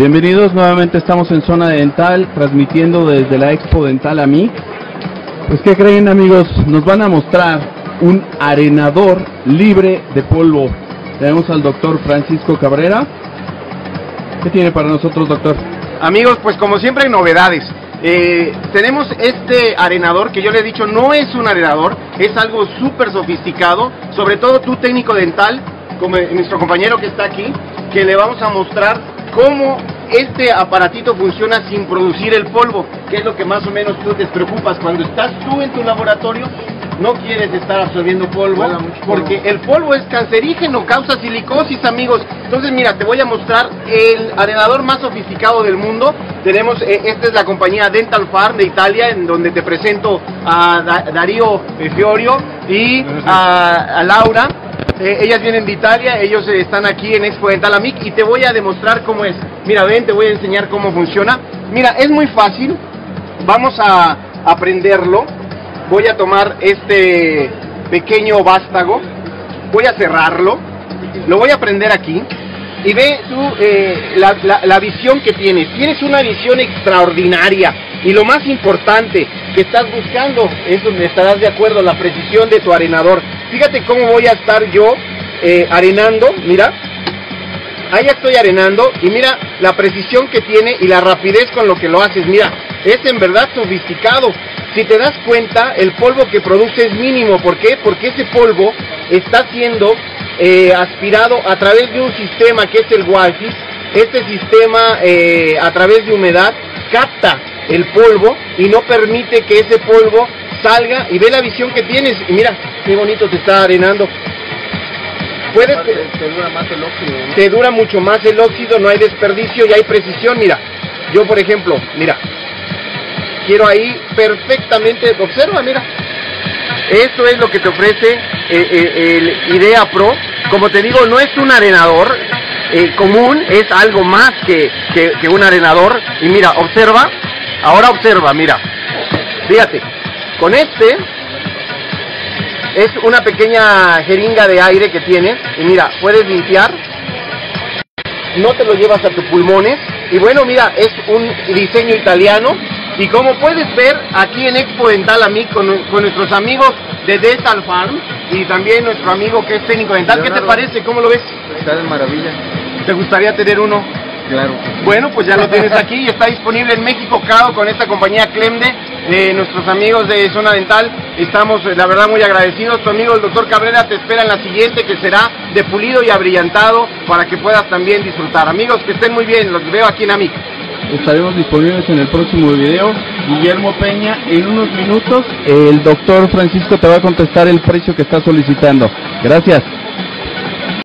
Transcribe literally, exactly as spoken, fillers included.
Bienvenidos, nuevamente estamos en Zona Dental, transmitiendo desde la Expo Dental AMIC. Pues, ¿qué creen, amigos? Nos van a mostrar un arenador libre de polvo. Tenemos al doctor Francisco Cabrera. ¿Qué tiene para nosotros, doctor? Amigos, pues como siempre hay novedades. Eh, tenemos este arenador que yo le he dicho no es un arenador, es algo súper sofisticado, sobre todo tú técnico dental, como nuestro compañero que está aquí, que le vamos a mostrar cómo este aparatito funciona sin producir el polvo, que es lo que más o menos tú te preocupas cuando estás tú en tu laboratorio. No quieres estar absorbiendo polvo, porque el polvo es cancerígeno, causa silicosis, amigos. Entonces, mira, te voy a mostrar el arenador más sofisticado del mundo. Tenemos, eh, esta es la compañía Dental Farm de Italia, en donde te presento a da Darío Fiorio y a, a Laura. Eh, ellas vienen de Italia, ellos eh, están aquí en Expo Dental AMIC y te voy a demostrar cómo es. Mira, ven, te voy a enseñar cómo funciona. Mira, es muy fácil. Vamos a aprenderlo. Voy a tomar este pequeño vástago, voy a cerrarlo, lo voy a prender aquí y ve tú eh, la, la, la visión que tienes. Tienes una visión extraordinaria y lo más importante que estás buscando es donde estarás de acuerdo, la precisión de tu arenador. Fíjate cómo voy a estar yo eh, arenando, mira, ahí estoy arenando y mira la precisión que tiene y la rapidez con lo que lo haces. Mira, es en verdad sofisticado. Si te das cuenta, el polvo que produce es mínimo. ¿Por qué? Porque ese polvo está siendo eh, aspirado a través de un sistema que es el Wi-Fi. Este sistema, eh, a través de humedad, capta el polvo y no permite que ese polvo salga. Y ve la visión que tienes. Y mira, qué bonito te está arenando. Puedes, te, te dura más el óxido, ¿no? Te dura mucho más el óxido, no hay desperdicio y hay precisión. Mira, yo por ejemplo, mira, quiero ahí perfectamente, observa, mira, esto es lo que te ofrece eh, eh, el IDEA Pro. Como te digo, no es un arenador eh, común, es algo más que, que, que un arenador. Y mira, observa, ahora observa, mira, fíjate, con este es una pequeña jeringa de aire que tienes y mira, puedes limpiar, no te lo llevas a tus pulmones y bueno, mira, es un diseño italiano y como puedes ver aquí en Expo Dental AMIC con, con nuestros amigos de Dental Farm y también nuestro amigo que es técnico dental. Leonardo, ¿qué te parece? ¿Cómo lo ves? Está de maravilla. ¿Te gustaría tener uno? Claro. Bueno, pues ya lo tienes aquí y está disponible en México, claro, con esta compañía Clemde, eh, nuestros amigos de Zona Dental. Estamos, la verdad, muy agradecidos. Tu amigo el doctor Cabrera te espera en la siguiente, que será de pulido y abrillantado, para que puedas también disfrutar. Amigos, que estén muy bien, los veo aquí en AMIC. Estaremos disponibles en el próximo video. Guillermo Peña, en unos minutos el doctor Francisco te va a contestar el precio que está solicitando. Gracias.